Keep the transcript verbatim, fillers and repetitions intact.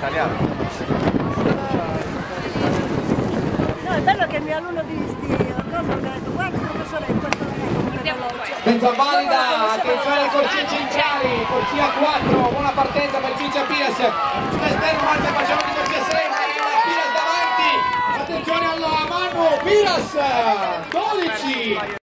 italiano. No, è bello che il mio alunno di sti cosa ha detto, guarda professore, questo è veloce. Senza valida, attenzione ai corsie centrali, corsia quattro, buona partenza per Cinzia Piras, sull'esterno marcia facciamo di corsia sei, Piras davanti, attenzione alla mano, Piras, dodici!